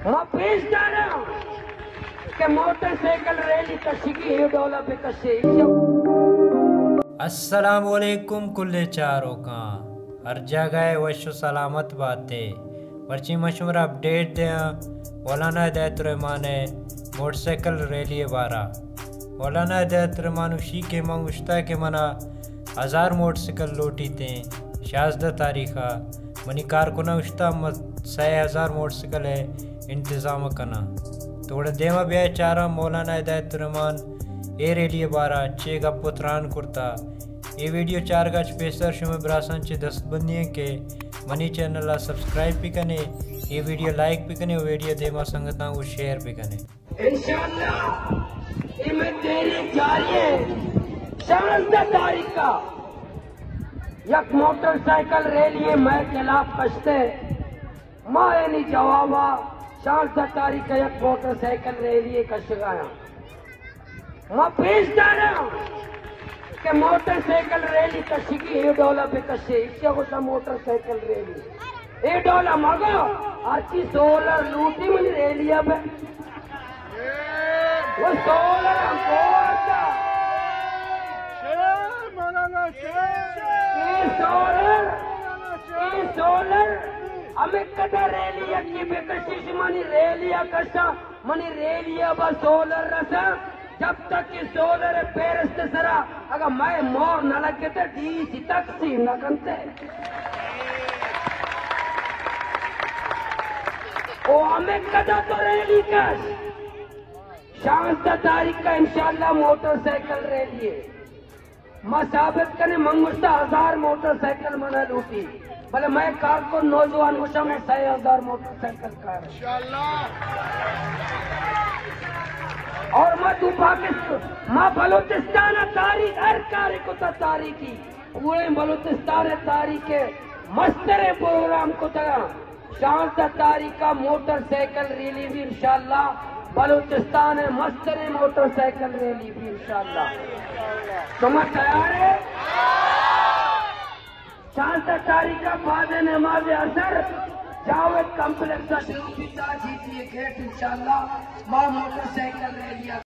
मैं पेश कर रहा हूँ कि मोटरसाइकिल रैली कशिगी डोला पे कशे। अस्सलाम वालेकुम कुल्ले चारों का हर जगह वशो सलामत बातें पर्ची मशहूर अपडेट दें। मौलाना हिदायतुर्रहमान मोटरसाइकिल रैली बारा मौलाना हिदायतुर्रहमान उशी के मंगुश्ता के मना 1000 मोटरसाइकिल लूटी थे शाजदा तारीखा मनी कारकुना उश्ता 6000 मोटरसाइकिल है इंतज़ाम करना तोड़ देवा ब्याह चारा मौलाना हिदायतुर्रहमान ए रैली बारा चे का पुत्रान कुर्ता ये वीडियो 4 गज पेसर शुमे ब्रासन चे दस्तबंदी के मनी चैनल सब्सक्राइब भी कने ये वीडियो लाइक भी कने वीडियो देवा संगता को शेयर भी कने इंशाअल्लाह इमे तेरी जारी शानदार तारीख का यक मोटरसाइकिल रैली मैं खिलाफ कश्ते माए नहीं जवाबा शानदार तारीख का यक मोटरसाइकिल रैली कशगाया मैं पेश कर रहा हूँ कि मोटरसाइकिल रैली कशिगी डोला पे कशे इससे होता मोटरसाइकिल रैली ए डोला मगो अच्छी सोलर लूटी मुझे रैली अब वो सोलर कोटा सोलर हमें कदा रैली की बेकशिश मनी रैली कशा मनी रैली अब सोलर रसा जब तक कि सोलर पेरस्त सरा अगर मैं मोर न लगे तो डी तकसीम न करते ओ हमें कदा तो रैली का शानदार तारीख का इंशाअल्लाह मोटरसाइकिल रैली है मैं साबित करने मंगुश्ता 1000 मोटरसाइकिल मना लूटी भले मैं कार को नौजवान गुस्सा में 6000 मोटरसाइकिल कार और मैं पाकिस्तान माँ बलूचिस्तान तारीख हर कार्य को तारीखी पूरे बलूचिस्तान तारीख मस्तरे प्रोग्राम को तरह शानदार तारीख का मोटरसाइकिल रैली भी इंशाअल्लाह बलूचिस्तान मस्तरे मोटरसाइकिल रैली भी इंशाअल्लाह तुम तैयार है। शानदार तारीख का बाद नमाज असर जावेद कॉम्प्लेक्स का जीती गेट इंशाअल्लाह मां मोटरसाइकिल रैली